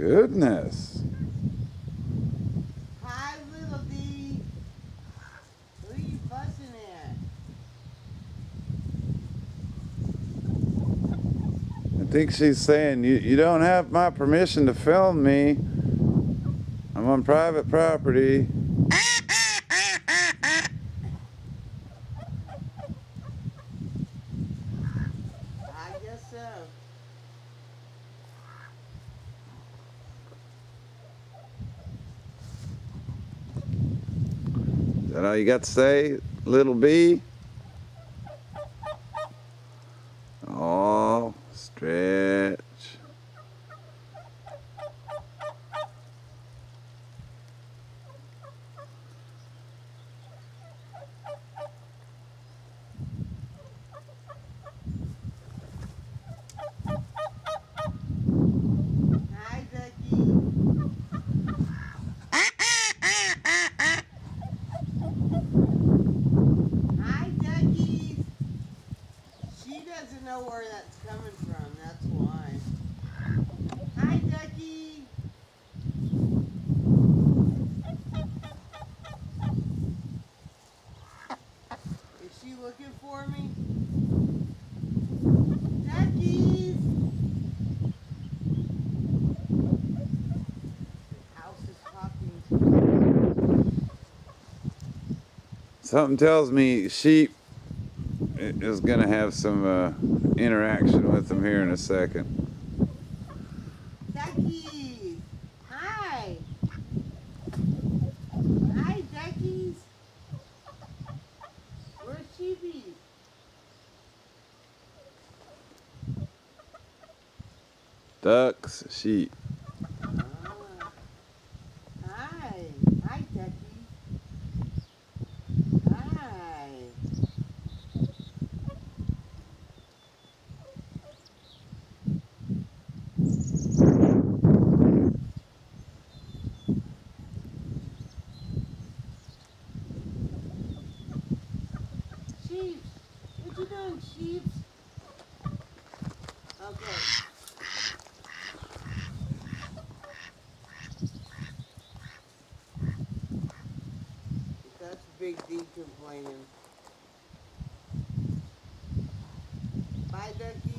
Goodness. Hi, little D. Who are you fussing at? I think she's saying, you don't have my permission to film me. I'm on private property. I guess so. Is that all you got to say, little B? Oh, stretch. Hi, Ducky. Hi, Duckies. She doesn't know where that's coming from. That's why. Hi, Ducky. Is she looking for me? Duckies. The house is talking to me. Something tells me sheep is going to have some interaction with them here in a second. Duckies. Hi. Hi, Duckies. Where's Sheepy? Ducks, sheep. Hi. Hi, Ducky. Hi. Sheeps. What you doing, Sheeps? Okay. That's Big D complaining. Bye, Ducky.